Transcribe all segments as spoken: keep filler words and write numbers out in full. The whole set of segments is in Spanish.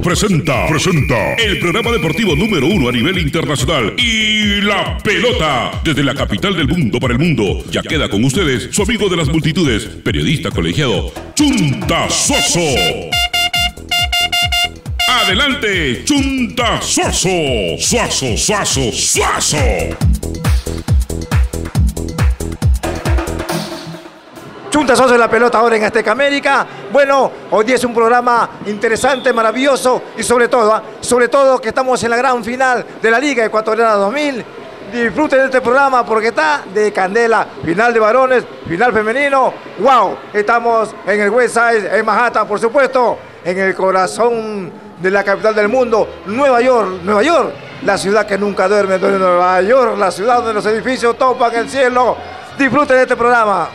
presenta, presenta el programa deportivo número uno a nivel internacional y la pelota desde la capital del mundo para el mundo. Ya queda con ustedes su amigo de las multitudes, periodista colegiado Chunta Suazo. Adelante, Chunta Suazo, Suazo, Suazo, Suazo. Chunta Suazo en la pelota ahora en Azteca América. Bueno, hoy día es un programa interesante, maravilloso y sobre todo, ¿eh? sobre todo que estamos en la gran final de la Liga Ecuatoriana dos mil. Disfruten de este programa porque está de candela. Final de varones, final femenino. ¡Wow! Estamos en el West Side, en Manhattan, por supuesto, en el corazón de la capital del mundo, Nueva York. Nueva York, la ciudad que nunca duerme. Nueva York, la ciudad donde los edificios topan el cielo. Disfruten de este programa.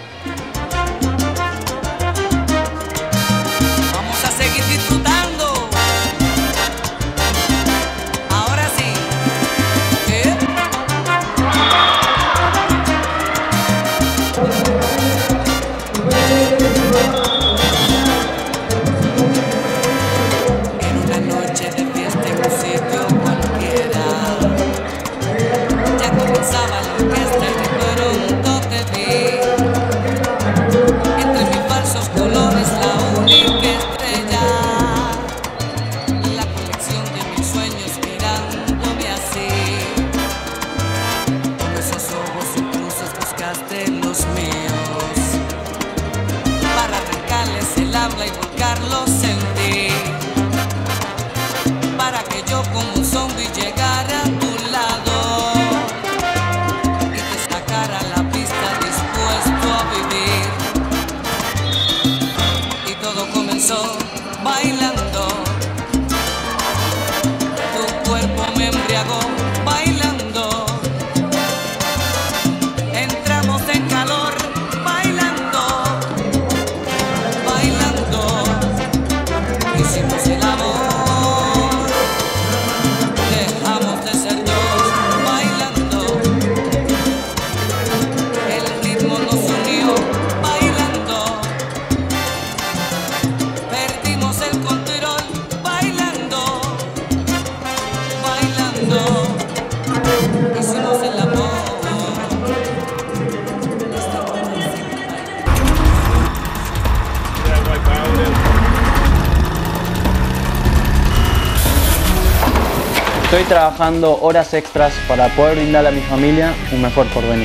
Estoy trabajando horas extras para poder brindar a mi familia un mejor porvenir.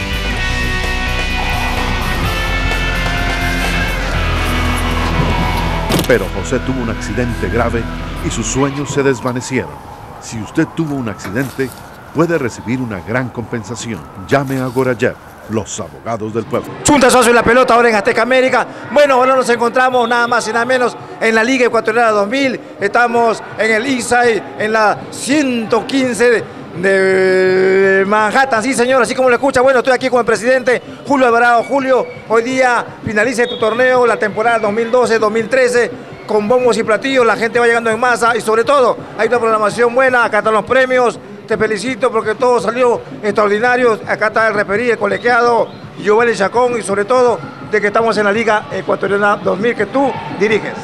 Pero José tuvo un accidente grave y sus sueños se desvanecieron. Si usted tuvo un accidente, puede recibir una gran compensación. Llame a Gorayev, los abogados del pueblo. Chunta Suazo en la pelota ahora en Azteca América. Bueno, ahora nos encontramos nada más y nada menos en la Liga Ecuatoriana dos mil. Estamos en el East Side, en la ciento quince de Manhattan. Sí, señor, así como lo escucha. Bueno, estoy aquí con el presidente Julio Alvarado. Julio, hoy día finaliza tu torneo, la temporada dos mil doce dos mil trece, con bombos y platillos. La gente va llegando en masa y sobre todo hay una programación buena. Acá están los premios. Te felicito porque todo salió extraordinario. Acá está el referí, el colegiado, Giovanni Chacón, y sobre todo de que estamos en la Liga Ecuatoriana dos mil que tú diriges.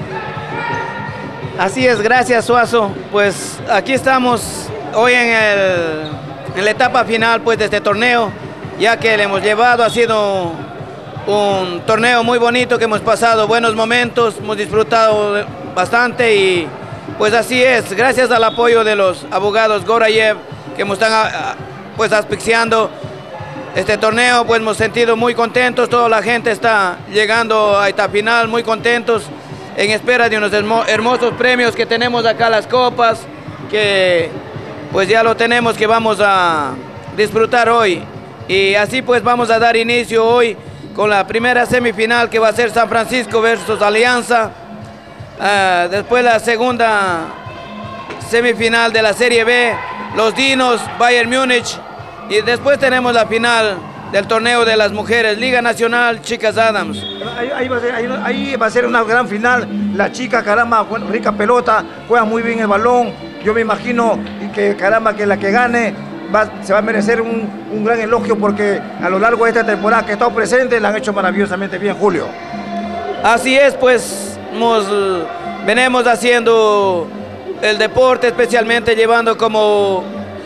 Así es, gracias Suazo. Pues aquí estamos hoy en, el, en la etapa final pues, de este torneo, ya que le hemos llevado, ha sido un torneo muy bonito, que hemos pasado buenos momentos, hemos disfrutado bastante y pues así es, gracias al apoyo de los abogados Gorayev, que nos están pues asfixiando este torneo, pues hemos sentido muy contentos, toda la gente está llegando a esta final muy contentos, en espera de unos hermosos premios que tenemos acá, las copas, que pues ya lo tenemos, que vamos a disfrutar hoy. Y así pues vamos a dar inicio hoy con la primera semifinal, que va a ser San Francisco versus Alianza. Uh, después la segunda semifinal de la Serie B, los Dinos, Bayern Múnich. Y después tenemos la final del torneo de las mujeres, Liga Nacional, Chicas Adams. Ahí, ahí, va, a ser, ahí, ahí va a ser una gran final. La chica, caramba, rica pelota, juega muy bien el balón. Yo me imagino que, caramba, que la que gane va, se va a merecer un, un gran elogio, porque a lo largo de esta temporada que ha estado presente la han hecho maravillosamente bien, Julio. Así es, pues hemos venimos haciendo el deporte, especialmente llevando como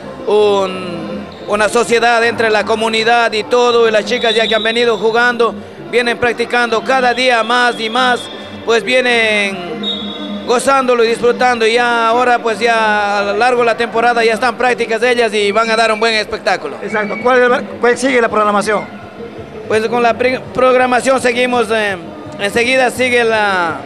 un, una sociedad entre la comunidad y todo, y las chicas ya que han venido jugando, vienen practicando cada día más y más, pues vienen gozándolo y disfrutando, y ya ahora pues ya a lo largo de la temporada ya están prácticas de ellas y van a dar un buen espectáculo. Exacto. ¿Cuál, cuál sigue la programación? Pues con la programación seguimos, eh, enseguida sigue la,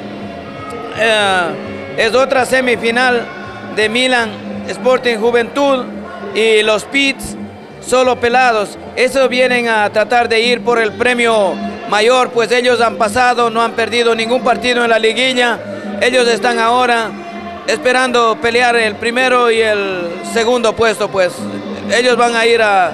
eh, es otra semifinal de Milan Sporting Juventud y los Pits solo pelados. Esos vienen a tratar de ir por el premio mayor, pues ellos han pasado, no han perdido ningún partido en la liguilla. Ellos están ahora esperando pelear el primero y el segundo puesto, pues ellos van a ir a,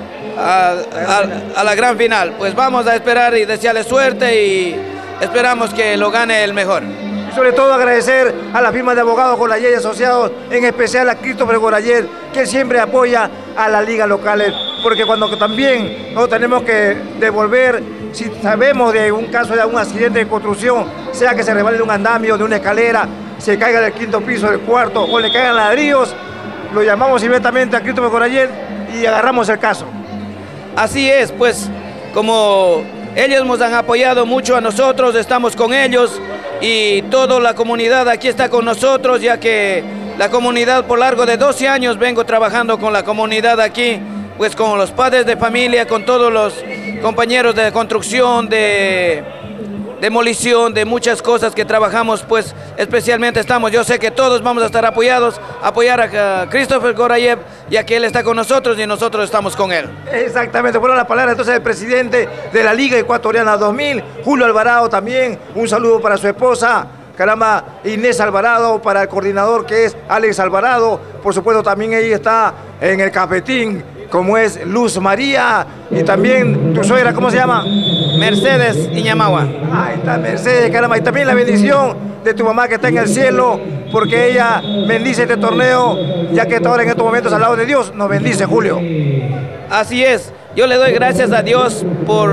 a, a, a la gran final. Pues vamos a esperar y desearles suerte y esperamos que lo gane el mejor. Y sobre todo agradecer a la firma de abogados Gorayet y Asociados, en especial a Christopher Gorayet, que siempre apoya a las ligas locales, porque cuando también no tenemos que devolver, si sabemos de un caso de un accidente de construcción, sea que se resbale de un andamio, de una escalera, se caiga del quinto piso, del cuarto, o le caigan ladrillos, lo llamamos inmediatamente a Christopher Gorayet y agarramos el caso. Así es, pues como ellos nos han apoyado mucho a nosotros, estamos con ellos y toda la comunidad aquí está con nosotros, ya que la comunidad por largo de doce años vengo trabajando con la comunidad aquí, pues con los padres de familia, con todos los compañeros de construcción, de demolición, de muchas cosas que trabajamos, pues especialmente estamos, yo sé que todos vamos a estar apoyados, apoyar a Christopher Gorayet, ya que él está con nosotros y nosotros estamos con él. Exactamente, fueron las palabras entonces del presidente de la Liga Ecuatoriana dos mil, Julio Alvarado también, un saludo para su esposa, caramba, Inés Alvarado, para el coordinador que es Alex Alvarado, por supuesto también ella está en el cafetín, como es Luz María, y también tu suegra, ¿cómo se llama? Mercedes Iñamagua. Ahí está Mercedes, caramba, y también la bendición de tu mamá que está en el cielo, porque ella bendice este torneo, ya que ahora en estos momentos al lado de Dios nos bendice, Julio. Así es, yo le doy gracias a Dios por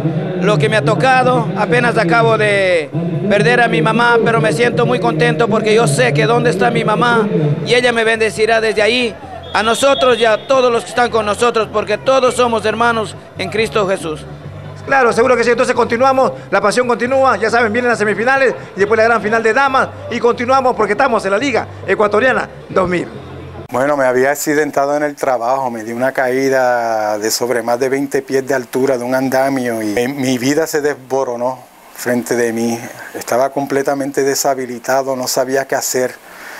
lo que me ha tocado, apenas acabo de perder a mi mamá, pero me siento muy contento porque yo sé que dónde está mi mamá y ella me bendecirá desde ahí, a nosotros y a todos los que están con nosotros, porque todos somos hermanos en Cristo Jesús. Claro, seguro que sí, entonces continuamos, la pasión continúa, ya saben, vienen las semifinales y después la gran final de damas y continuamos porque estamos en la Liga Ecuatoriana dos mil. Bueno, me había accidentado en el trabajo, me di una caída de sobre más de veinte pies de altura de un andamio y mi vida se desboronó frente de mí. Estaba completamente deshabilitado, no sabía qué hacer.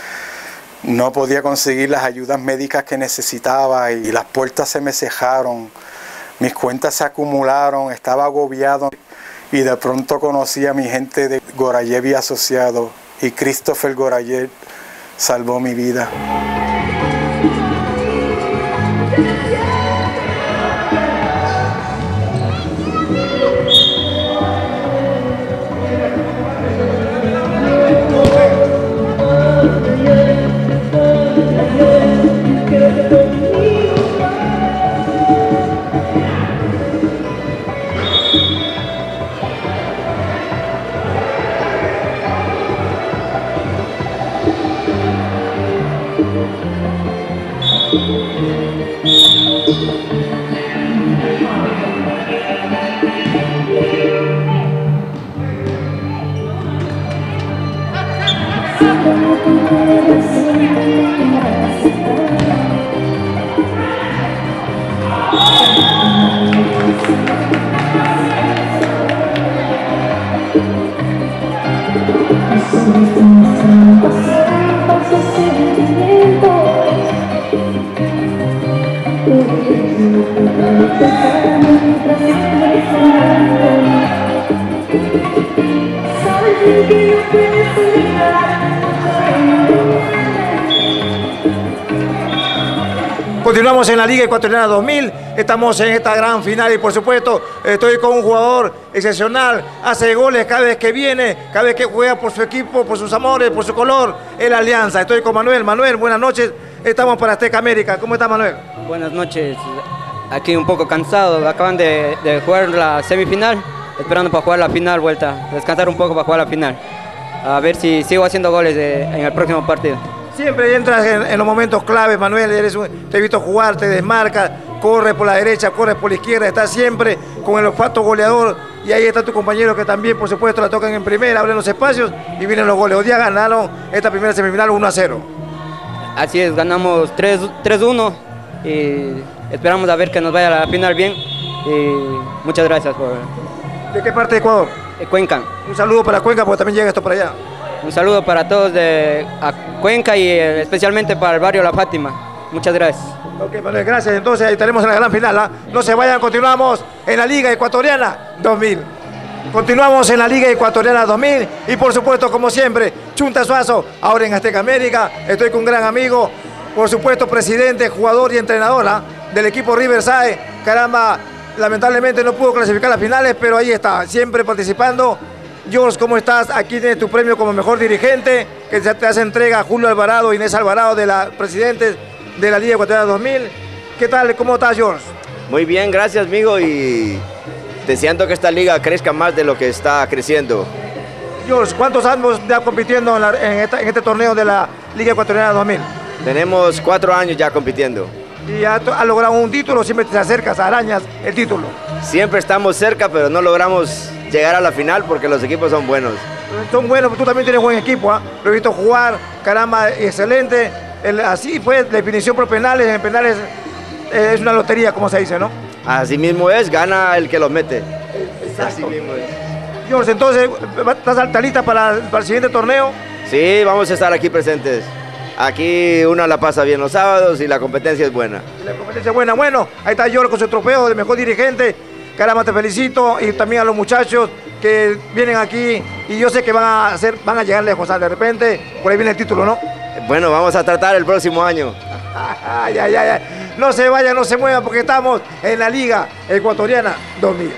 No podía conseguir las ayudas médicas que necesitaba y las puertas se me cejaron, mis cuentas se acumularon, estaba agobiado y de pronto conocí a mi gente de Gorayet y Asociados y Christopher Gorayet salvó mi vida. Continuamos en la Liga Ecuatoriana dos mil, estamos en esta gran final y por supuesto estoy con un jugador excepcional, hace goles cada vez que viene, cada vez que juega por su equipo, por sus amores, por su color, el Alianza. Estoy con Manuel. Manuel, buenas noches, estamos para Azteca América. ¿Cómo está, Manuel? Buenas noches, aquí un poco cansado, acaban de, de jugar la semifinal, esperando para jugar la final, vuelta, descansar un poco para jugar la final. a ver si sigo haciendo goles de- en el próximo partido. Siempre entras en, en los momentos claves, Manuel, eres un- te he visto jugar, te desmarcas, corres por la derecha, corres por la izquierda, estás siempre con el olfato goleador y ahí está tu compañero que también, por supuesto, la tocan en primera, abren los espacios y vienen los goles. Hoy día ganaron esta primera semifinal uno a cero. Así es, ganamos tres uno y esperamos a ver que nos vaya a la final bien. Y muchas gracias por ¿De qué parte de Ecuador? eh, Cuenca. Un saludo para Cuenca porque también llega esto para allá. Un saludo para todos de a Cuenca y eh, especialmente para el barrio La Fátima. Muchas gracias. Ok, Manuel, gracias. Entonces ahí estaremos en la gran final. ¿ah? No se vayan, continuamos en la Liga Ecuatoriana dos mil. Continuamos en la Liga Ecuatoriana dos mil y por supuesto, como siempre, Chunta Suazo, ahora en Azteca América. Estoy con un gran amigo, por supuesto, presidente, jugador y entrenadora del equipo Riverside. Caramba, lamentablemente no pudo clasificar a las finales, pero ahí está, siempre participando. George, ¿cómo estás? Aquí tienes tu premio como mejor dirigente, que te hace entrega Julio Alvarado, Inés Alvarado, de la presidentes de la Liga Ecuatoriana dos mil. ¿Qué tal? ¿Cómo estás, George? Muy bien, gracias, amigo, y deseando que esta liga crezca más de lo que está creciendo. George, ¿cuántos años ya compitiendo en, la- en esta- en este torneo de la Liga Ecuatoriana dos mil? Tenemos cuatro años ya compitiendo. Y has ha logrado un título, siempre te acercas, arañas el título. Siempre estamos cerca, pero no logramos llegar a la final porque los equipos son buenos. Son buenos, tú también tienes buen equipo, ¿ah? Lo he visto jugar, caramba, excelente. El- así fue, la definición por penales, en penales eh, es una lotería, como se dice, ¿no? Así mismo es, gana el que lo mete. Así mismo es. George, entonces, ¿estás lista para, para el siguiente torneo? Sí, vamos a estar aquí presentes. Aquí uno la pasa bien los sábados y la competencia es buena. La competencia es buena. Bueno, ahí está George con su trofeo de mejor dirigente. Caramba, te felicito. Y también a los muchachos que vienen aquí y yo sé que van a hacer, van a llegar lejos. O sea, de repente, por ahí viene el título, ¿no? Bueno, vamos a tratar el próximo año. Ay, ay, ay, ay. No se vayan, no se muevan porque estamos en la Liga Ecuatoriana dos mil.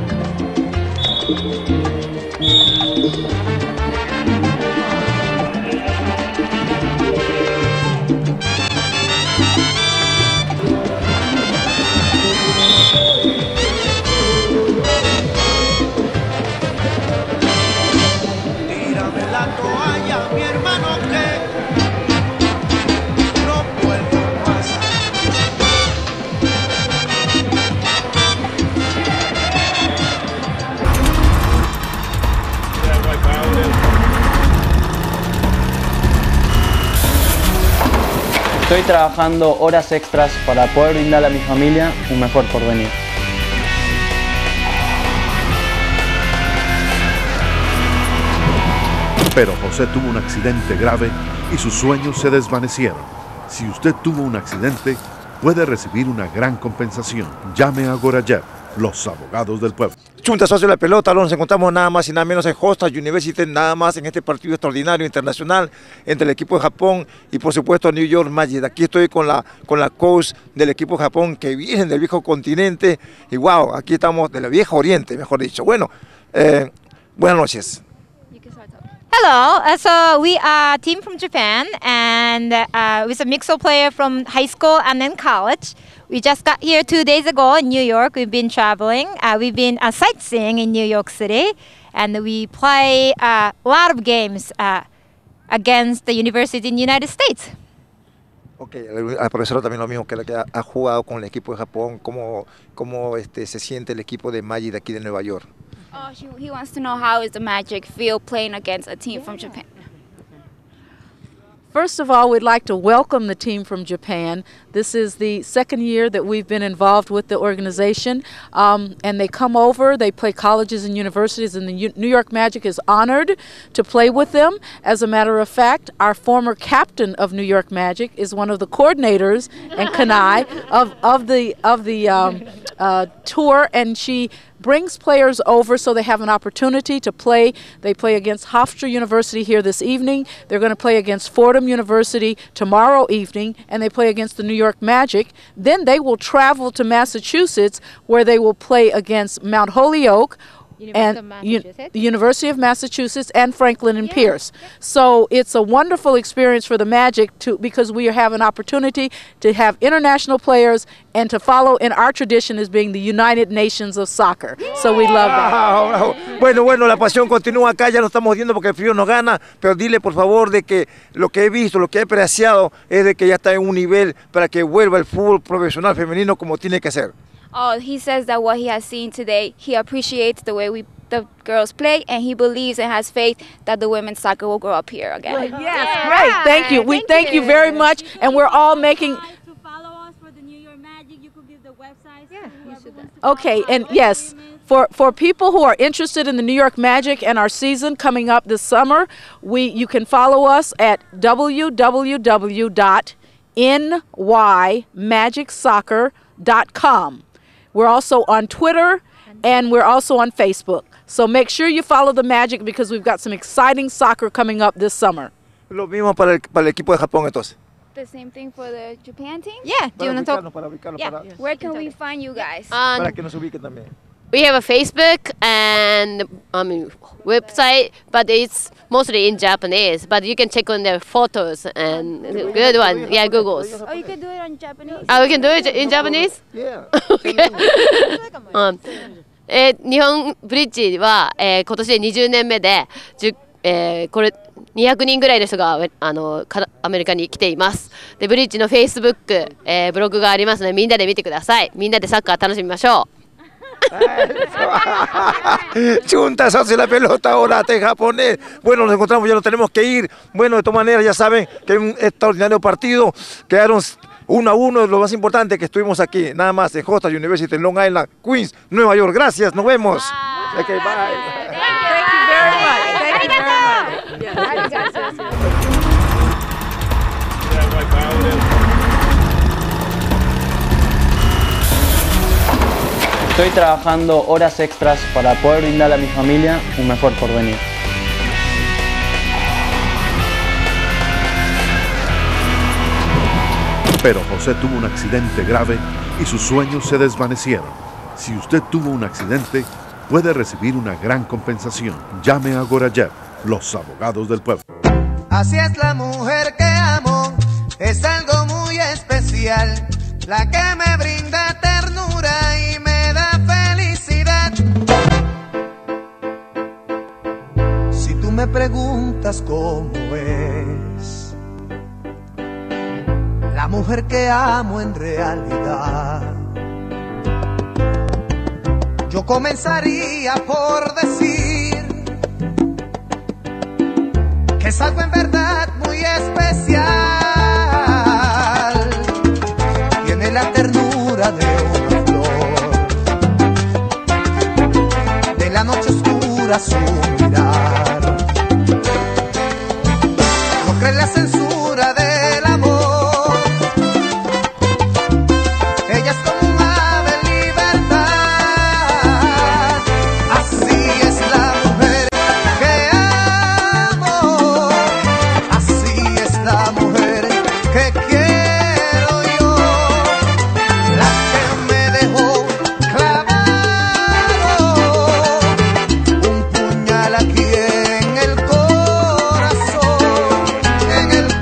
Tírame la toalla, mi hermano, que no vuelvo más. Estoy trabajando horas extras para poder brindarle a mi familia un mejor porvenir. Pero José tuvo un accidente grave y sus sueños se desvanecieron. Si usted tuvo un accidente, puede recibir una gran compensación. Llame a Gorayev, los abogados del pueblo. Chunta Suazo de la pelota, nos encontramos nada más y nada menos en Hofstra University, nada más en este partido extraordinario internacional entre el equipo de Japón y por supuesto New York Magic. Aquí estoy con la, con la coach del equipo de Japón que vienen del viejo continente y wow, aquí estamos del viejo oriente, mejor dicho. Bueno, eh, buenas noches. Hello, uh, so we are a team from Japan and uh, with a mix of player from high school and then college. We just got here two days ago in New York. We've been traveling. Uh, we've been uh, sightseeing in New York City and we play uh, a lot of games uh, against the university in the United States. Ok, al profesor también lo mismo, que la que ha, ha jugado con el equipo de Japón, ¿cómo, cómo este, se siente el equipo de Magic de aquí de Nueva York? Oh, he, he wants to know how is the Magic feel playing against a team from Japan. First of all, we'd like to welcome the team from Japan. This is the second year that we've been involved with the organization. Um, and they come over, they play colleges and universities, and the U- New York Magic is honored to play with them. As a matter of fact, our former captain of New York Magic is one of the coordinators, and Kanai, of, of the, of the um, uh, tour, and she brings players over so they have an opportunity to play. They play against Hofstra University here this evening. They're going to play against Fordham University tomorrow evening, and they play against the New York Magic. Then they will travel to Massachusetts, where they will play against Mount Holyoke, University of and U- Massachusetts. the University of Massachusetts and Franklin and Pierce. So it's a wonderful experience for the Magic to because we have an opportunity to have international players and to follow in our tradition as being the United Nations of soccer. So we love that. Bravo, bravo. Bueno, bueno, la pasión continúa acá, ya no estamos viendo porque el frío nos gana, pero dile por favor de que lo que he visto, lo que he apreciado es de que ya está en un nivel para que vuelva el fútbol profesional femenino como tiene que ser. Oh, he says that what he has seen today, he appreciates the way we the girls play, and he believes and has faith that the women's soccer will grow up here again. Yes, yeah. Great. Thank you. We thank, thank you. you very much, and we're all making. Okay, and yes, for, for people who are interested in the New York Magic and our season coming up this summer, we you can follow us at w w w dot n y magic soccer dot com. We're also on Twitter, and we're also on Facebook. So make sure you follow the Magic because we've got some exciting soccer coming up this summer. Lo mismo para el, para el equipo de Japón entonces. The same thing for the Japan team? Yeah, do you want to talk? Para ubicarnos, Yeah. para, Where can we find you guys? Um, para que nos ubiquen también. we have a Facebook and I mean website, but it's mostly in Japanese. But you can check on the photos and good one. Yeah, Google's. Oh, you can do it on Japanese? Oh, we can do it in Japanese? Yeah. Okay. um, えー日本ブリッジは、えー今年でにじゅうねんめで、じゅえーこれにひゃくにんぐらいの人があのかアメリカに来ています。でブリッジのフェイスブック、えーブログがありますのでみんなで見てください。みんなでサッカー楽しみましょう。 Chuntas hace la pelota ahora en japonés. Bueno, nos encontramos, ya nos tenemos que ir. Bueno, de todas maneras ya saben que es un extraordinario partido. Quedaron uno a uno, lo más importante que estuvimos aquí, nada más en Hofstra University en Long Island, Queens, Nueva York. Gracias, nos vemos. Okay, bye. Thank you very much. Thank you very much. Estoy trabajando horas extras para poder brindarle a mi familia un mejor porvenir. Pero José tuvo un accidente grave y sus sueños se desvanecieron. Si usted tuvo un accidente, puede recibir una gran compensación. Llame a Gorayev, los abogados del pueblo. Así es la mujer que amo, es algo muy especial, la que me brinda ternura y me da felicidad. Si tú me preguntas cómo es la mujer que amo en realidad, yo comenzaría por decir que es algo en verdad muy especial. Tiene la ternura de una flor, de la noche oscura su mirar, no cree en la censura del amor. Ella es como un ave en libertad. Así es la mujer que amo, así es la mujer que quiero yo, la que me dejó clavado un puñal aquí en el corazón, en el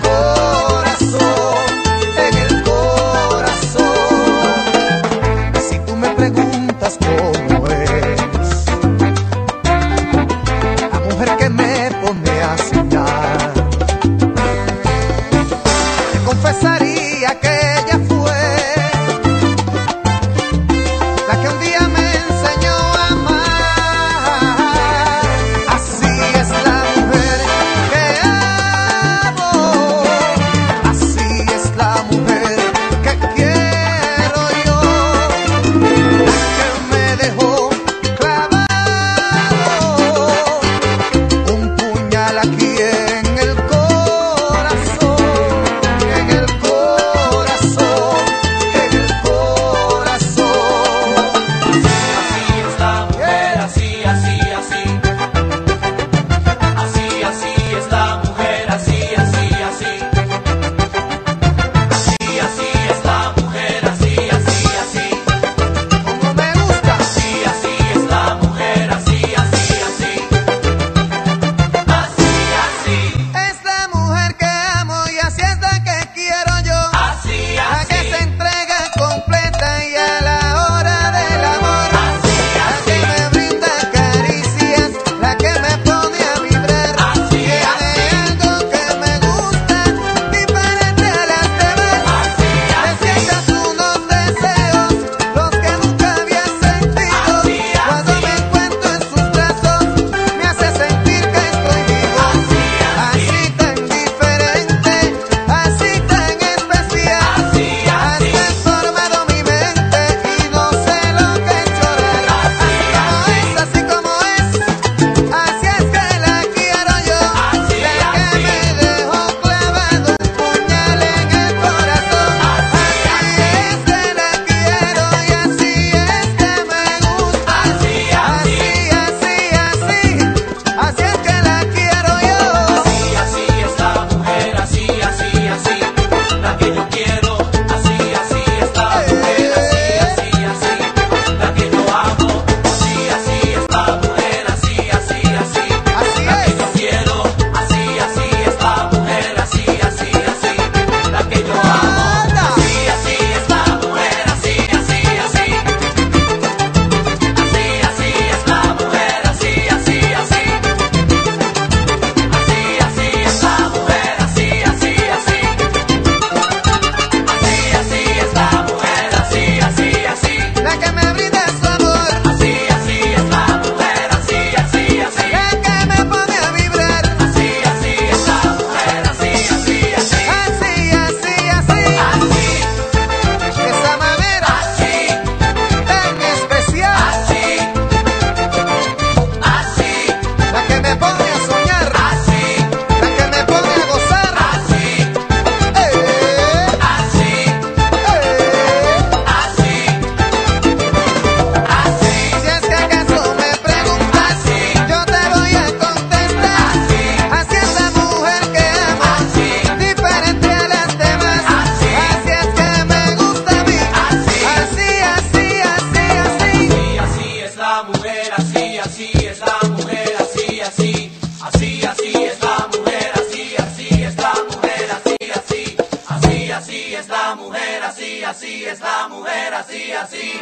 así es la mujer, así, así.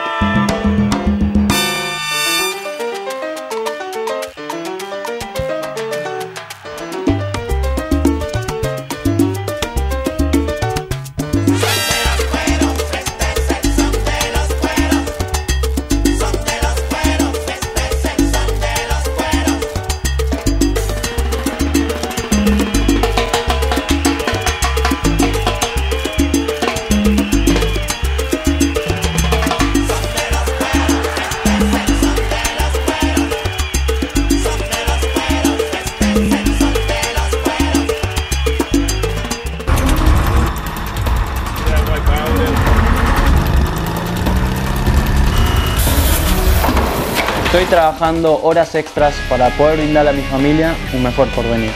Estoy trabajando horas extras para poder brindarle a mi familia un mejor porvenir.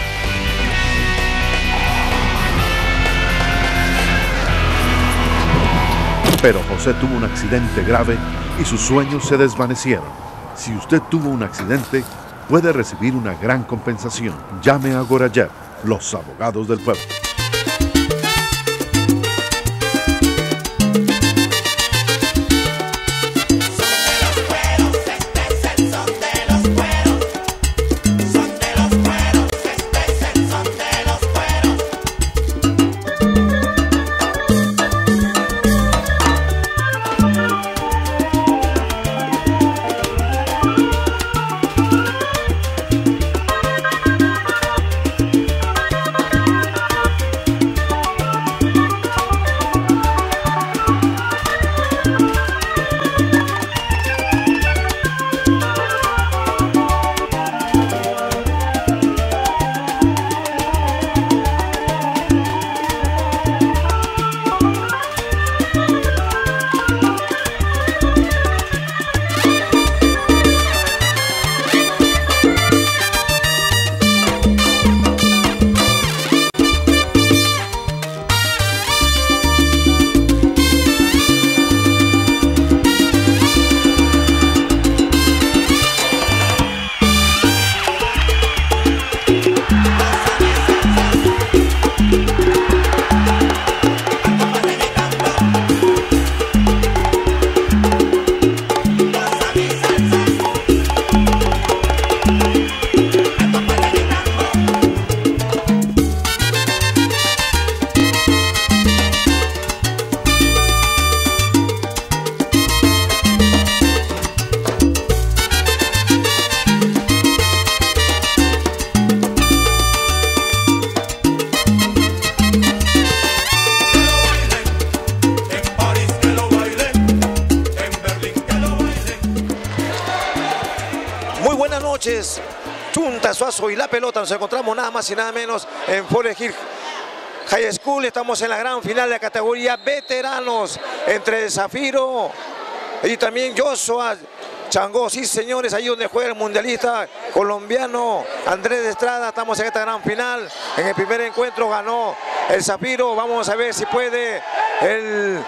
Pero José tuvo un accidente grave y sus sueños se desvanecieron. Si usted tuvo un accidente, puede recibir una gran compensación. Llame a Gorayev, los abogados del pueblo. Chunta Suazo y la pelota. Nos encontramos nada más y nada menos en Forest Hill High School. Estamos en la gran final de la categoría veteranos entre Zafiro y también Joshua Changó. Sí, señores, ahí donde juega el mundialista colombiano Andrés Estrada. Estamos en esta gran final. En el primer encuentro ganó el Zafiro. Vamos a ver si puede el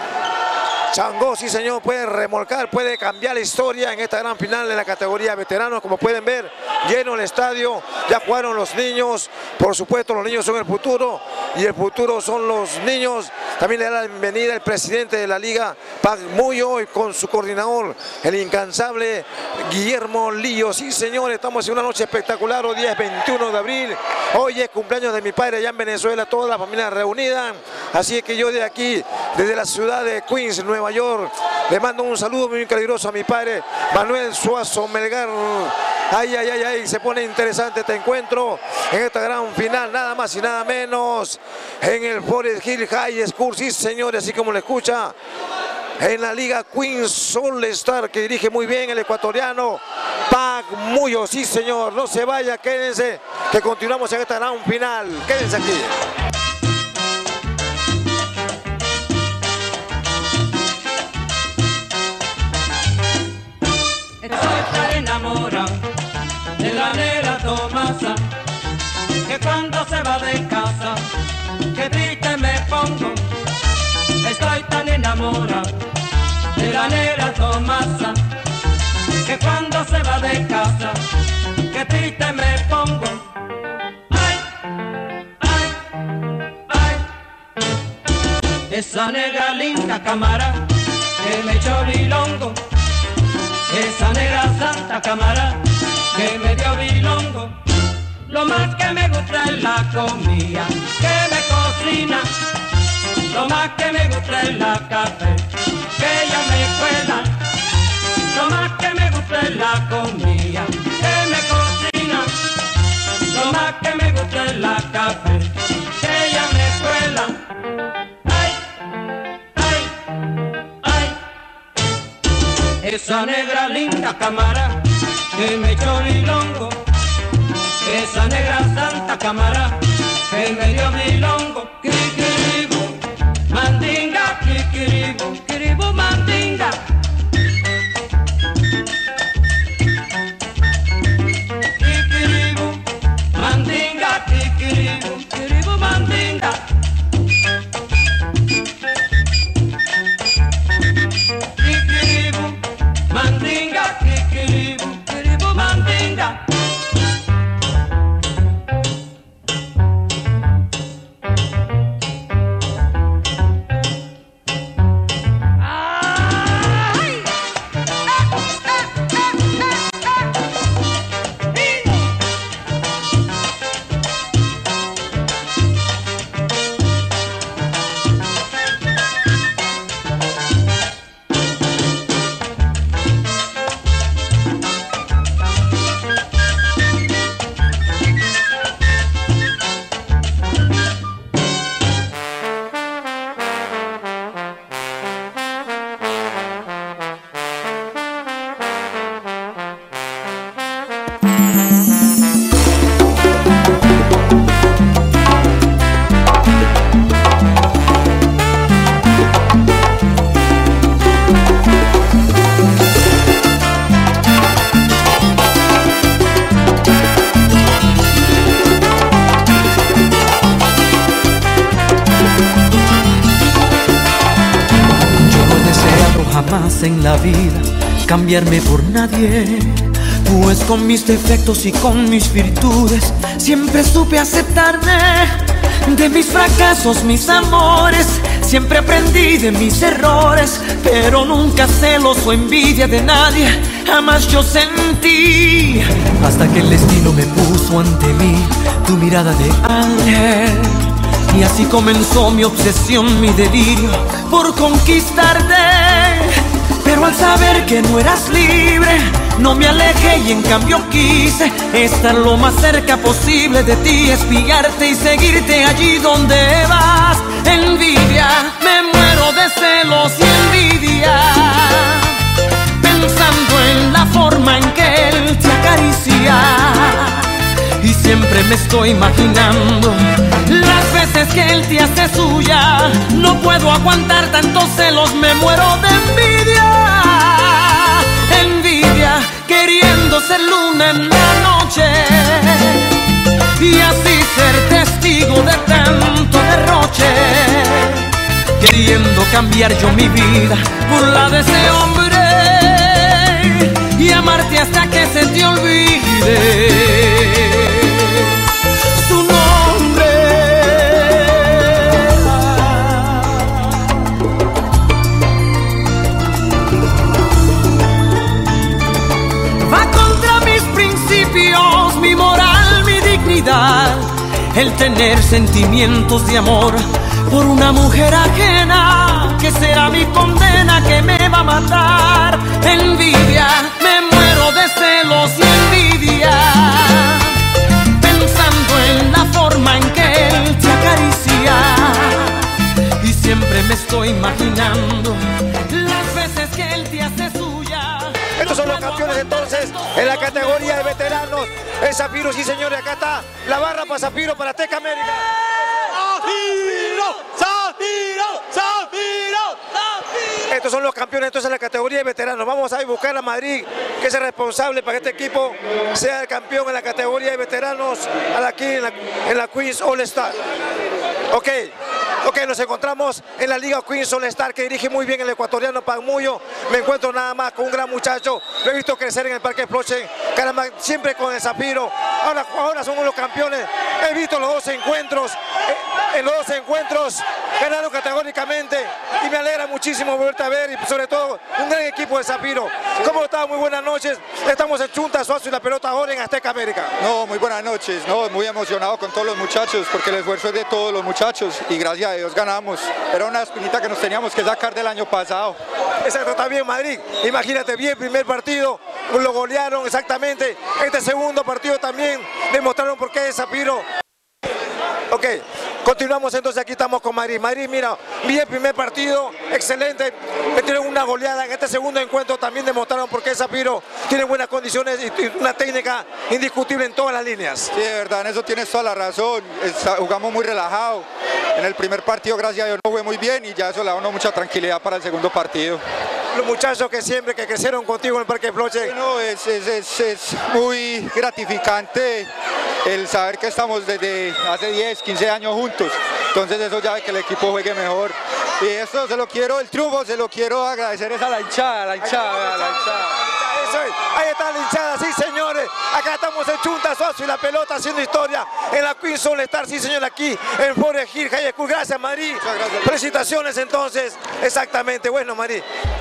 Changó, sí señor, puede remolcar, puede cambiar la historia en esta gran final de la categoría veteranos. Como pueden ver, lleno el estadio, ya jugaron los niños. Por supuesto, los niños son el futuro y el futuro son los niños. También le da la bienvenida el presidente de la liga, Pac Muyo, y con su coordinador, el incansable Guillermo Lío. Sí señor, estamos en una noche espectacular. Hoy día es veintiuno de abril, hoy es cumpleaños de mi padre allá en Venezuela, toda la familia reunida. Así que yo de aquí, desde la ciudad de Queens, Nueva York, le mando un saludo muy caluroso a mi padre Manuel Suazo Melgar. Ay, ay, ay, ay, se pone interesante este encuentro en esta gran final, nada más y nada menos en el Forest Hill High School. Sí señores, así como lo escucha, en la liga Queens All Star, que dirige muy bien el ecuatoriano Pac Muyo. Sí señor, no se vaya, quédense, que continuamos en esta gran final. Quédense aquí. Estoy enamorado de la nena Tomasa, que cuando se va de casa, que triste me pongo. Estoy tan enamorado de la nena Tomasa, que cuando se va de casa, que triste me pongo. Ay, ay, ay. esa negra linda cámara que me echó bilongo, esa negra santa cámara que me dio bilongo. Lo más que me gusta es la comida que me cocina, lo más que me gusta es la café que ella me cuela, lo más que me gusta es la comida que me cocina, lo más que me gusta es la café que ella me cuela. Ay, ay, ay, esa negra linda cámara que me echó bilongo, esa negra santa cámara que me dio bilongo. Kikiribu, mandinga, kikiribu, kiribu, mandinga. Kikiribu, mandinga, kikiribu, kiribu, mandinga. Kikiribu, mandinga, kikiribu, kiribu, mandinga. En la vida cambiarme por nadie, pues con mis defectos y con mis virtudes siempre supe aceptarme. De mis fracasos, mis amores, siempre aprendí de mis errores, pero nunca celos o envidia de nadie jamás yo sentí, hasta que el destino me puso ante mí tu mirada de ángel. Y así comenzó mi obsesión, mi delirio por conquistarte. Pero al saber que no eras libre, no me alejé y en cambio quise estar lo más cerca posible de ti, espiarte y seguirte allí donde vas. Envidia, me muero de celos y envidia, pensando en la forma en que él te acaricia. Y siempre me estoy imaginando las veces que él te hace suya. No puedo aguantar tantos celos, me muero de envidia. Envidia, queriendo ser luna en la noche y así ser testigo de tanto derroche, queriendo cambiar yo mi vida por la de ese hombre y amarte hasta que se te olvide su nombre. Va contra mis principios, mi moral, mi dignidad, el tener sentimientos de amor por una mujer ajena, que será mi condena, que me va a matar. Envidia, me muero de celos y envidia, pensando en la forma en que él te acaricia. Y siempre me estoy imaginando las veces que él te hace suya. Estos son los campeones entonces en la categoría de veteranos. Es Zafiro, sí señores, acá está la barra para Zafiro, para Teca América. ¡Zafiro! ¡Zafiro! ¡Zafiro! ¡Zafiro! Estos son los campeones entonces en la categoría de veteranos. Vamos a ir a buscar a Madrid, que es el responsable para que este equipo sea el campeón en la categoría de veteranos aquí en la, en la Queens All Star. Ok, ok, nos encontramos en la Liga Queens All Star, que dirige muy bien el ecuatoriano Pagmuyo. Me encuentro nada más con un gran muchacho, lo he visto crecer en el Parque Explosion, caramba, siempre con el Zafiro. Ahora, ahora son los campeones He visto los dos encuentros, eh, en los dos encuentros ganaron categóricamente y me alegra muchísimo volverte a ver y sobre todo un gran equipo de Zafiro. ¿Cómo está? Muy buenas noches. Estamos en Chunta Suazo y la pelota ahora en Azteca América. No, muy buenas noches. No, muy emocionado con todos los muchachos porque el esfuerzo es de todos los muchachos y gracias a Dios ganamos. Era una espinita que nos teníamos que sacar del año pasado. Exacto, está bien Madrid. Imagínate bien, primer partido lo golearon exactamente. Este segundo partido también demostraron por qué es Zafiro. Ok, continuamos entonces, aquí estamos con Madrid. Madrid, mira, vi el primer partido, excelente, metieron una goleada. En este segundo encuentro también demostraron por qué Zafiro tiene buenas condiciones y una técnica indiscutible en todas las líneas. Sí, de verdad, en eso tienes toda la razón. Está, jugamos muy relajado. En el primer partido, gracias a Dios, no fue muy bien y ya eso le da a uno mucha tranquilidad para el segundo partido. Los muchachos que siempre que crecieron contigo en el Parque Floche. Bueno, es, es, es, es muy gratificante el saber que estamos desde hace diez, quince años juntos. Entonces eso ya de que el equipo juegue mejor. Y esto se lo quiero, el triunfo se lo quiero agradecer es a la hinchada, a la hinchada, a la hinchada. Eso es, ahí está la hinchada, sí señores. Acá estamos en Chunta Suazo y la pelota haciendo historia en la Queens All Star, sí señor, aquí en Forest Hill High School. Gracias Madrid. Gracias. Felicitaciones entonces, exactamente. Bueno Madrid.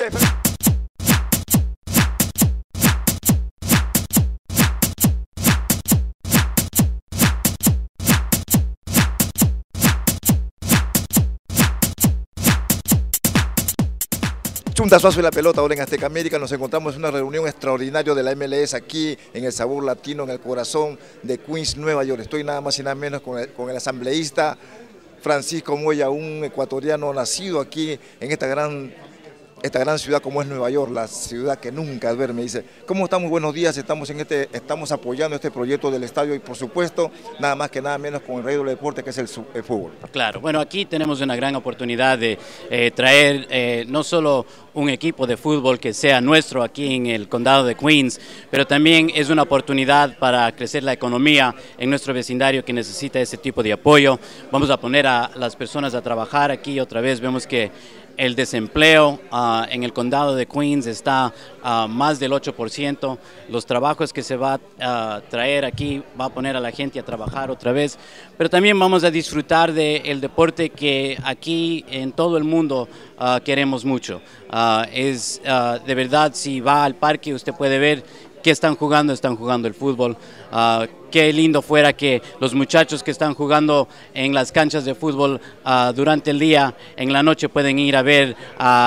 Chunta Suazo y la pelota ahora en Azteca América. Nos encontramos en una reunión extraordinaria de la M L S aquí en el sabor latino, en el corazón de Queens, Nueva York. Estoy nada más y nada menos con el, con el asambleísta Francisco Moya, un ecuatoriano nacido aquí en esta gran, esta gran ciudad como es Nueva York, la ciudad que nunca duerme. Dice, ¿cómo estamos? Buenos días, estamos, en este, estamos apoyando este proyecto del estadio y por supuesto, nada más que nada menos con el rey del deporte que es el, el fútbol. Claro, bueno, aquí tenemos una gran oportunidad de eh, traer eh, no solo un equipo de fútbol que sea nuestro aquí en el condado de Queens, pero también es una oportunidad para crecer la economía en nuestro vecindario que necesita ese tipo de apoyo. Vamos a poner a las personas a trabajar aquí otra vez. Vemos que el desempleo uh, en el condado de Queens está uh, más del ocho por ciento. Los trabajos que se va a uh, traer aquí va a poner a la gente a trabajar otra vez, pero también vamos a disfrutar del deporte que aquí en todo el mundo uh, queremos mucho. Uh, es uh, de verdad, si va al parque usted puede ver que están jugando, están jugando el fútbol. Uh, qué lindo fuera que los muchachos que están jugando en las canchas de fútbol uh, durante el día, en la noche pueden ir a ver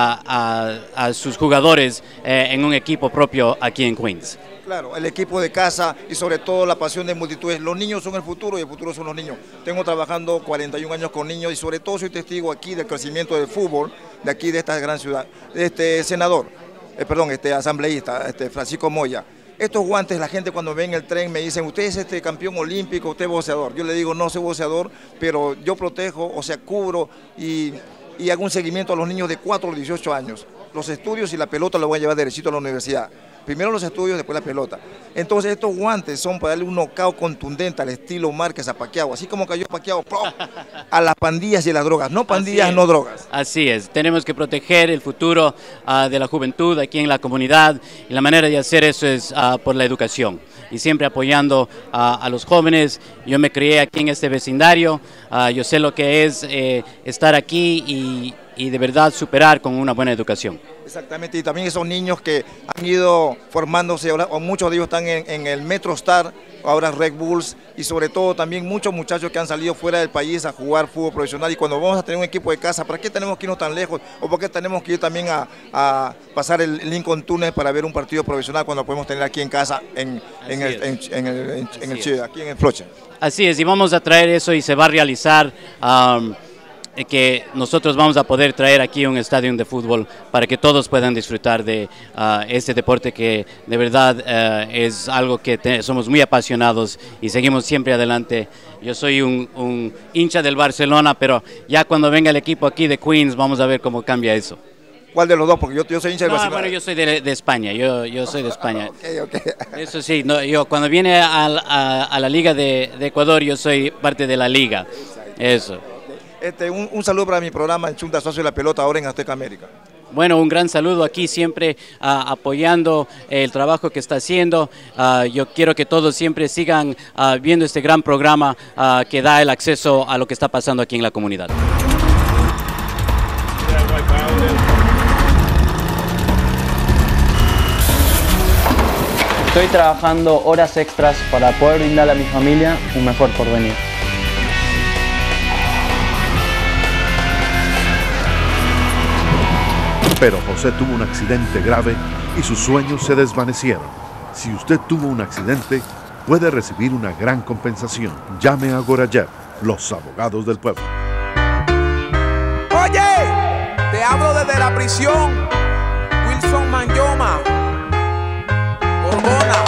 a, a, a sus jugadores eh, en un equipo propio aquí en Queens. Claro, el equipo de casa y sobre todo la pasión de multitudes. Los niños son el futuro y el futuro son los niños. Tengo trabajando cuarenta y un años con niños y sobre todo soy testigo aquí del crecimiento del fútbol de aquí de esta gran ciudad. Este senador, eh, perdón, este asambleísta, este Francisco Moya. Estos guantes, la gente cuando ven el tren me dicen, usted es este campeón olímpico, usted es boxeador. Yo le digo, no soy boxeador, pero yo protejo, o sea, cubro y, y hago un seguimiento a los niños de cuatro a dieciocho años. Los estudios y la pelota los voy a llevar derechito a la universidad. Primero los estudios, después la pelota. Entonces estos guantes son para darle un knockout contundente al estilo Márquez a Pacquiao, así como cayó Pacquiao a las pandillas y las drogas, no pandillas, no drogas. Así es, tenemos que proteger el futuro uh, de la juventud aquí en la comunidad y la manera de hacer eso es uh, por la educación y siempre apoyando uh, a los jóvenes. Yo me crié aquí en este vecindario, uh, yo sé lo que es eh, estar aquí y, y de verdad superar con una buena educación. Exactamente, y también esos niños que han ido formándose, ahora, o muchos de ellos están en, en el Metro Star, ahora Red Bulls, y sobre todo también muchos muchachos que han salido fuera del país a jugar fútbol profesional. Y cuando vamos a tener un equipo de casa, ¿para qué tenemos que irnos tan lejos? ¿O por qué tenemos que ir también a, a pasar el Lincoln Tunnel para ver un partido profesional cuando podemos tener aquí en casa, en, en el, en, en el, en, en el Chile, aquí en el Floche? Así es, y vamos a traer eso y se va a realizar. Um, que nosotros vamos a poder traer aquí un estadio de fútbol para que todos puedan disfrutar de uh, este deporte que de verdad uh, es algo que te, somos muy apasionados y seguimos siempre adelante. Yo soy un, un hincha del Barcelona, pero ya cuando venga el equipo aquí de Queens vamos a ver cómo cambia eso. ¿Cuál de los dos? Porque yo, yo soy hincha del no, Barcelona. Bueno, yo soy de, de España, yo, yo soy de España. Okay, okay. Eso sí, no, yo cuando viene a, a, a la Liga de, de Ecuador, yo soy parte de la Liga. Eso. Este, un, un saludo para mi programa en Chunta Suazo y la pelota ahora en Azteca América. Bueno, un gran saludo aquí, siempre uh, apoyando el trabajo que está haciendo. Uh, yo quiero que todos siempre sigan uh, viendo este gran programa uh, que da el acceso a lo que está pasando aquí en la comunidad. Estoy trabajando horas extras para poder brindarle a mi familia un mejor porvenir. Pero José tuvo un accidente grave y sus sueños se desvanecieron. Si usted tuvo un accidente, puede recibir una gran compensación. Llame a Gorayev, los abogados del pueblo. Oye, te hablo desde la prisión. Wilson Manyoma, Gorgona.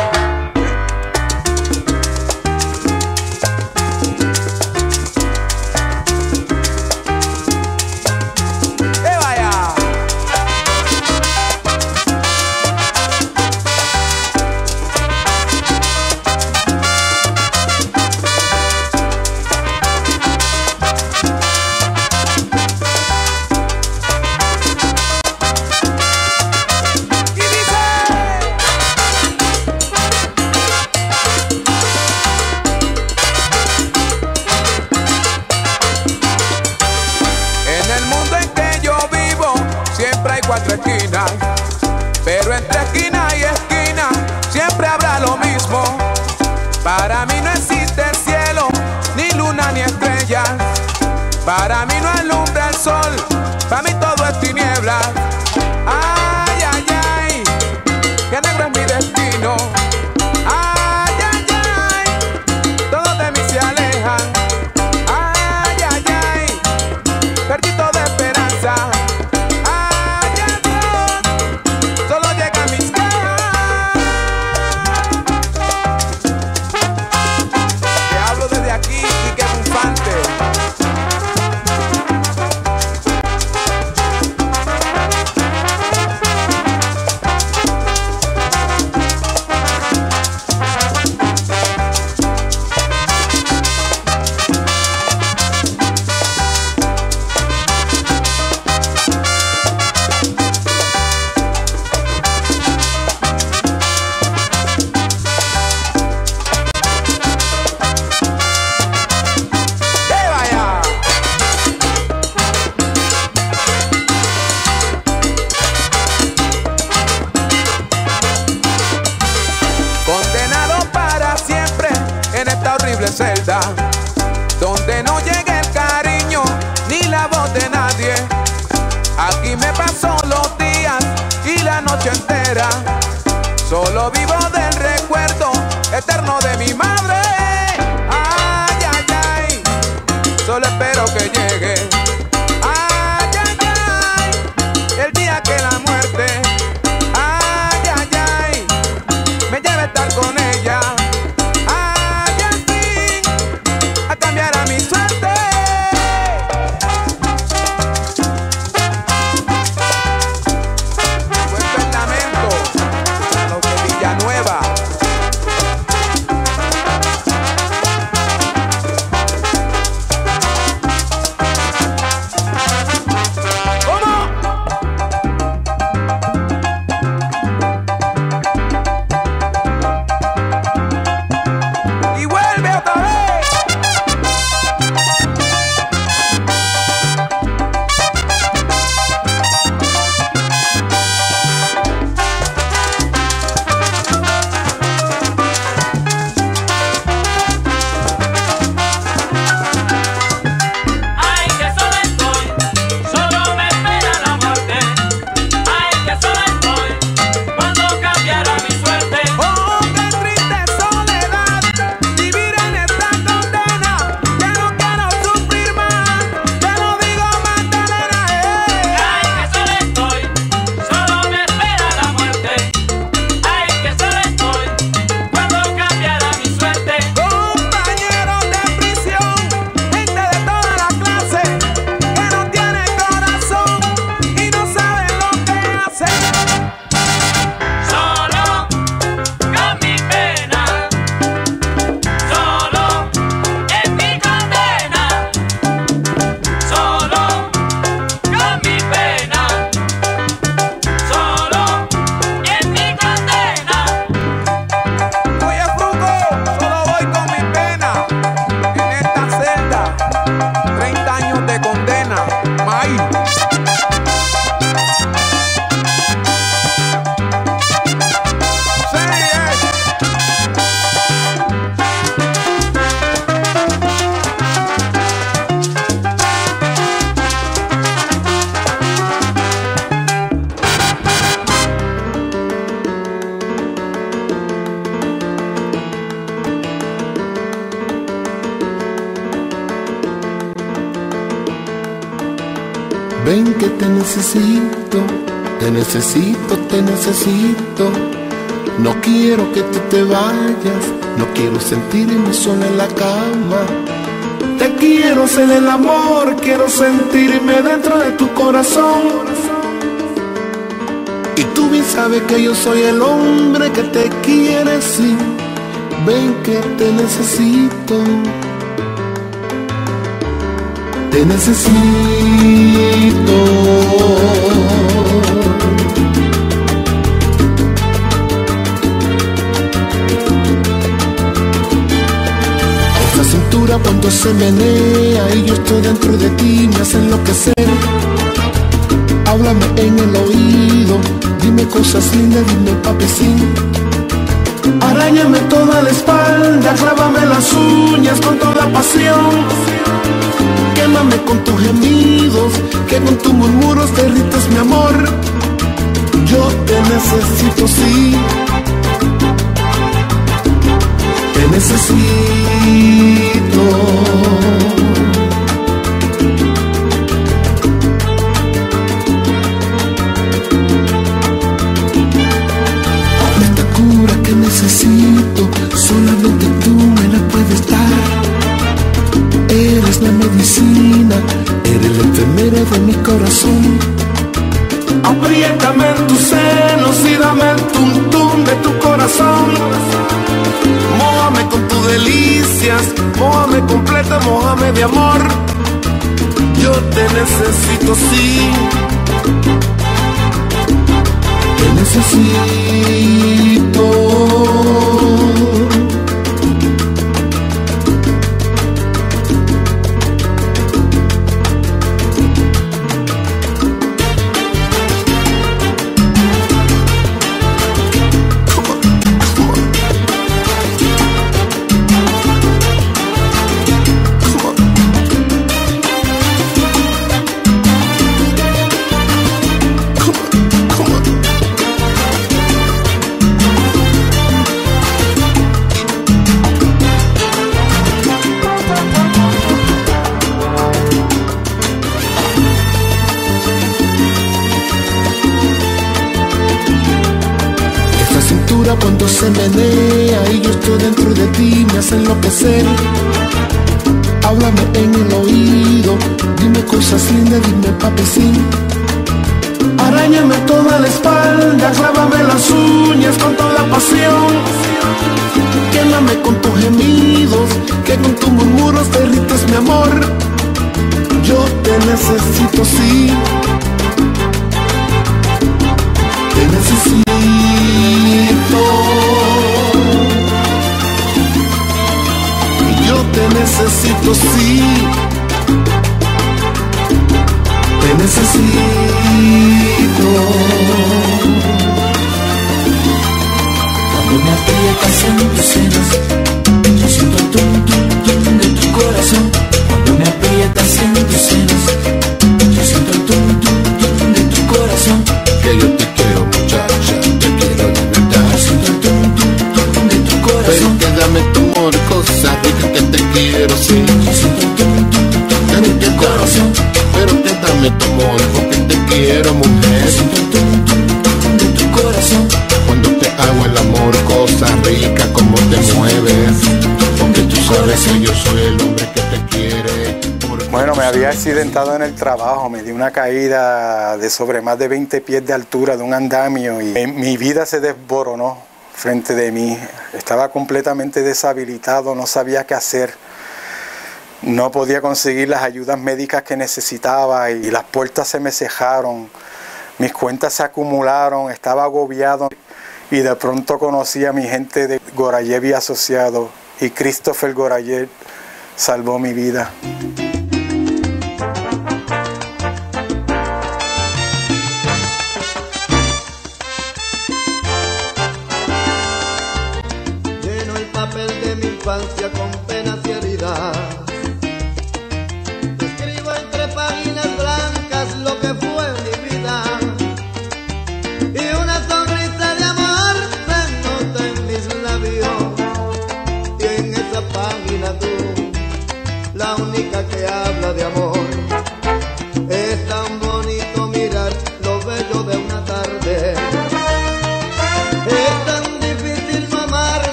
Cuatro esquinas, pero entre esquina y esquina siempre habrá lo mismo. Para mí no existe cielo, ni luna ni estrellas. Para mí no alumbra el sol, para mí todo es tiniebla. Ay, ay, ay, que negro es mi destino. Ay, ay, ay, todos de mí se alejan. Ay, ay, ay, perdí toda esperanza. Celda, donde no llega el cariño ni la voz de nadie. Aquí me paso los días y la noche entera. Solo vivo del recuerdo eterno de mi madre. Ay, ay, ay, solo espero que llegue. Ay, ay, ay, el día que la muerte, ay, ay, ay, me lleve a estar con ella. Cambiará mi suerte. Cuento el lamento a los de Villanueva. treinta años de condena, May. Ven que te necesito, te necesito, te necesito. No quiero que tú te vayas, no quiero sentirme sola en la cama. Te quiero ser el amor, quiero sentirme dentro de tu corazón. Y tú bien sabes que yo soy el hombre que te quiere, sí. Ven que te necesito. Te necesito. Esa cintura cuando se menea y yo estoy dentro de ti me hace enloquecer. Háblame en el oído, dime cosas lindas, dime papecín. Aráñame toda la espalda, clávame las uñas con toda pasión. Quémame con tus gemidos, que con tus murmuros derrites mi amor. Yo te necesito, sí. Te necesito. Esta cura que necesito, solamente tú me la puedes dar. Eres la medicina, eres la enfermera de mi corazón. Apriétame en tus senos y dame el tum tum de tu corazón. Mójame con tus delicias, mójame completa, mójame de amor. Yo te necesito, sí. Te necesito. Cuando se menea y yo estoy dentro de ti me hace enloquecer. Háblame en el oído, dime cosas lindas, dime papecín. Aráñame toda la espalda, clávame las uñas con toda pasión. Quémame con tus gemidos, que con tus murmuros derrites mi amor. Yo te necesito, sí. Te necesito. Yo te necesito, sí. Te necesito. Cuando me aprietas en tus senos, yo siento el tum tum tum de tu corazón. Cuando me aprietas en tus senos, yo siento el tum tum tum de tu corazón. Que yo te quiero, muchacha, te quiero de verdad. Yo siento el tum tum tum de tu corazón. Ven que dame tu amor, cosa rica que te quiero, sí. Yo siento el tum tum tum de tu corazón. Pero que dame tu amor, porque te quiero, mujer. Yo siento el tum tum tum de tu corazón. Cuando te hago el amor, cosa rica como te mueves. Porque tú sabes que yo soy el hombre que te quiere. Bueno, me había accidentado en el trabajo, me di una caída de sobre más de veinte pies de altura de un andamio y mi vida se desboronó frente de mí. Estaba completamente deshabilitado, no sabía qué hacer. No podía conseguir las ayudas médicas que necesitaba y las puertas se me cejaron. Mis cuentas se acumularon, estaba agobiado y de pronto conocí a mi gente de Gorayev y Asociados y Christopher Gorayev salvó mi vida.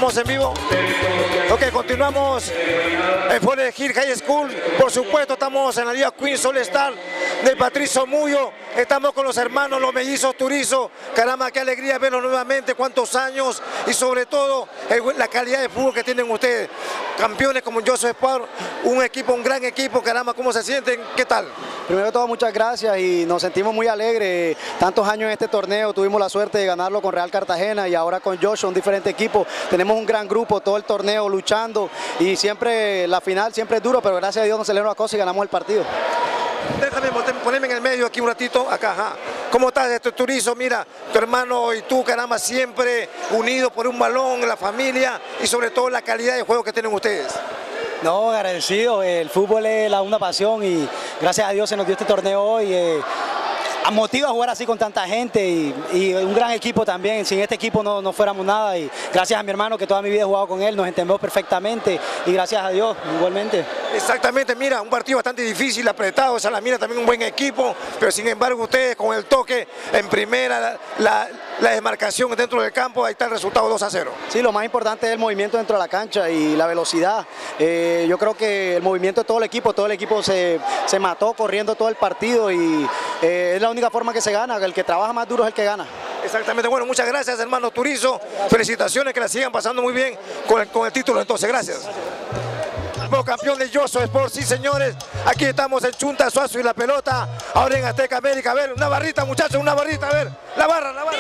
¿Estamos en vivo? Ok, continuamos en Forest Hill High School. Por supuesto, estamos en la Liga Queens All Star de Patricio Mullo. Estamos con los hermanos, los mellizos Turizo. Caramba, qué alegría verlos nuevamente, cuántos años y sobre todo el, la calidad de fútbol que tienen ustedes. Campeones como Joseph Sport, un equipo, un gran equipo. Caramba, ¿cómo se sienten? ¿Qué tal? Primero de todo, muchas gracias y nos sentimos muy alegres. Tantos años en este torneo, tuvimos la suerte de ganarlo con Real Cartagena y ahora con Joshua, un diferente equipo. Tenemos un gran grupo, todo el torneo luchando y siempre la final siempre es duro, pero gracias a Dios nos salió una cosa y ganamos el partido. Déjame ponerme en el medio aquí un ratito, acá, ajá. ¿Cómo estás, este Turizo? Mira, tu hermano y tú, caramba, siempre unidos por un balón, la familia y sobre todo la calidad de juego que tienen ustedes. No, agradecido, el fútbol es la, una pasión y gracias a Dios se nos dio este torneo hoy. Eh, motiva a jugar así con tanta gente y, y un gran equipo también. Sin este equipo no, no fuéramos nada y gracias a mi hermano que toda mi vida he jugado con él, nos entendemos perfectamente y gracias a Dios igualmente. Exactamente, mira, un partido bastante difícil, apretado, Salamina también un buen equipo, pero sin embargo ustedes con el toque en primera, la, la, la desmarcación dentro del campo, ahí está el resultado dos a cero. Sí, lo más importante es el movimiento dentro de la cancha y la velocidad. Eh, yo creo que el movimiento de todo el equipo, todo el equipo se, se mató corriendo todo el partido y eh, es la única forma que se gana, el que trabaja más duro es el que gana. Exactamente, bueno, muchas gracias hermano Turizo, felicitaciones, que la sigan pasando muy bien con el, con el título, entonces, gracias. Campeón de Joshua Sport, sí señores, aquí estamos en Chunta Suazo y la pelota, ahora en Azteca América, a ver, una barrita muchachos, una barrita, a ver, la barra, la barra.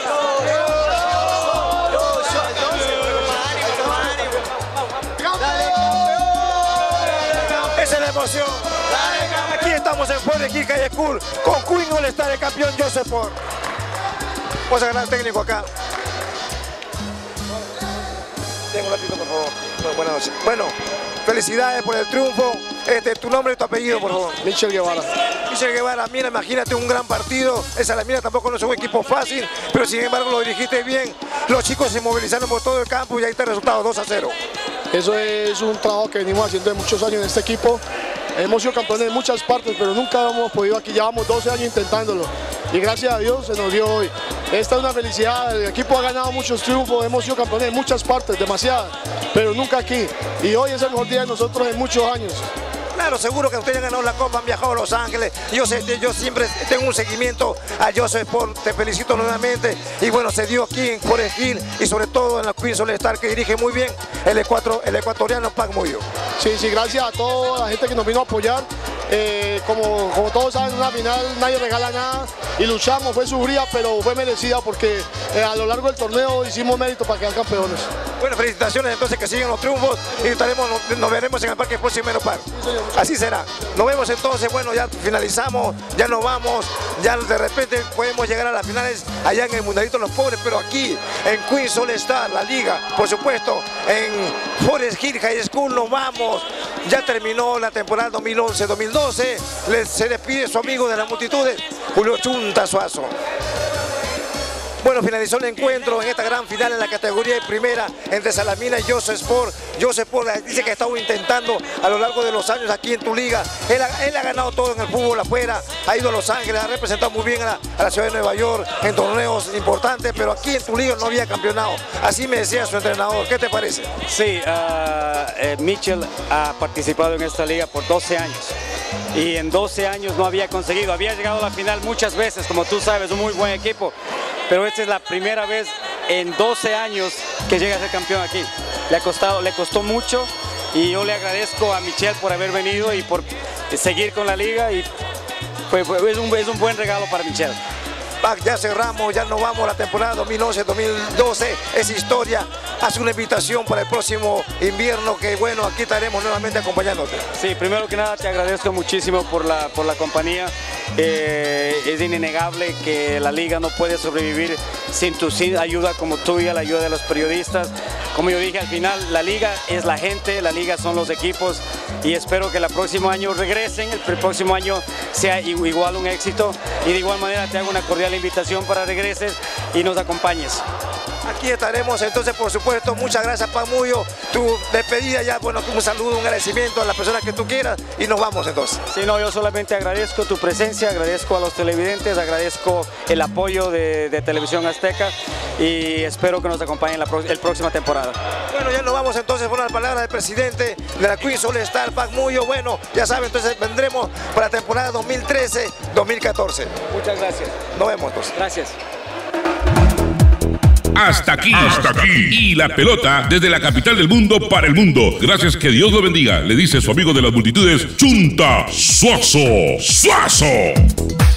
Esa es la emoción. Aquí estamos en Forest Hill High School con Queen All Star, el campeón Joseph Sport. Vamos a ganar el técnico acá. Tengo un ratito, por favor. Bueno, buenas noches. Bueno, felicidades por el triunfo. Este, tu nombre y tu apellido, por favor. Michel Guevara. Michel Guevara, mira, imagínate un gran partido. Esa la mira tampoco no es un equipo fácil, pero sin embargo lo dirigiste bien. Los chicos se movilizaron por todo el campo y ahí está el resultado dos a cero. Eso es un trabajo que venimos haciendo de muchos años en este equipo. Hemos sido campeones en muchas partes, pero nunca hemos podido aquí. Llevamos doce años intentándolo y gracias a Dios se nos dio hoy. Esta es una felicidad, el equipo ha ganado muchos triunfos, hemos sido campeones en muchas partes, demasiadas, pero nunca aquí. Y hoy es el mejor día de nosotros en muchos años. Claro, seguro que ustedes han ganado la Copa, han viajado a Los Ángeles. Yo sé, yo siempre tengo un seguimiento a Joseph Sport, te felicito nuevamente. Y bueno, se dio aquí en Forest Hill y sobre todo en la Queens All Star, que dirige muy bien el, ecuatro, el ecuatoriano Pac Mullo. Sí, sí, gracias a toda la gente que nos vino a apoyar. Eh, como, como todos saben, en la final nadie regala nada y luchamos, fue sufrida, pero fue merecida porque eh, a lo largo del torneo hicimos mérito para quedar campeones. Bueno, felicitaciones entonces, que siguen los triunfos y estaremos, nos, nos veremos en el Parque Próximo Menopar. Así será. Nos vemos entonces, bueno, ya finalizamos, ya nos vamos, ya de repente podemos llegar a las finales allá en el Mundialito de los Pobres, pero aquí en Queens All Star, la liga, por supuesto, en Forest Hill High School nos vamos. Ya terminó la temporada dos mil once dos mil doce, se despide su amigo de las multitudes, Julio Chunta Suazo. Bueno, finalizó el encuentro en esta gran final en la categoría de primera entre Salamina y Joseph Sport. Joseph Sport dice que ha estado intentando a lo largo de los años aquí en tu liga. Él ha, él ha ganado todo en el fútbol afuera, ha ido a Los Ángeles, ha representado muy bien a la, a la ciudad de Nueva York en torneos importantes, pero aquí en tu liga no había campeonado. Así me decía su entrenador. ¿Qué te parece? Sí, uh, eh, Michel ha participado en esta liga por doce años. Y en doce años no había conseguido, había llegado a la final muchas veces, como tú sabes, un muy buen equipo, pero esta es la primera vez en doce años que llega a ser campeón aquí. Le ha costado, le costó mucho y yo le agradezco a Michel por haber venido y por seguir con la liga y fue, fue, es, un, es un buen regalo para Michel. Ya cerramos, ya nos vamos a la temporada dos mil once dos mil doce, es historia. Hace una invitación para el próximo invierno que bueno, aquí estaremos nuevamente acompañándote. Sí, primero que nada te agradezco muchísimo por la, por la compañía. Eh, es innegable que la liga no puede sobrevivir sin tu sin ayuda como tuya, la ayuda de los periodistas. Como yo dije al final, la liga es la gente, la liga son los equipos y espero que el próximo año regresen, el próximo año sea igual un éxito y de igual manera te hago una cordial invitación para regreses y nos acompañes. Aquí estaremos entonces, por supuesto. Muchas gracias, Pac Mullo. Tu despedida ya, bueno, un saludo, un agradecimiento a las personas que tú quieras y nos vamos entonces. Sí, no, yo solamente agradezco tu presencia, agradezco a los televidentes, agradezco el apoyo de, de Televisión Azteca y espero que nos acompañen la, pro la próxima temporada. Bueno, ya nos vamos entonces por la palabra del presidente de la Queens All Star, Pac Muyo. Bueno, ya saben, entonces vendremos para la temporada dos mil trece dos mil catorce. Muchas gracias. Nos vemos entonces. Gracias. Hasta aquí, hasta aquí. Y la pelota desde la capital del mundo para el mundo. Gracias, que Dios lo bendiga. Le dice su amigo de las multitudes, Chunta Suazo. Suazo.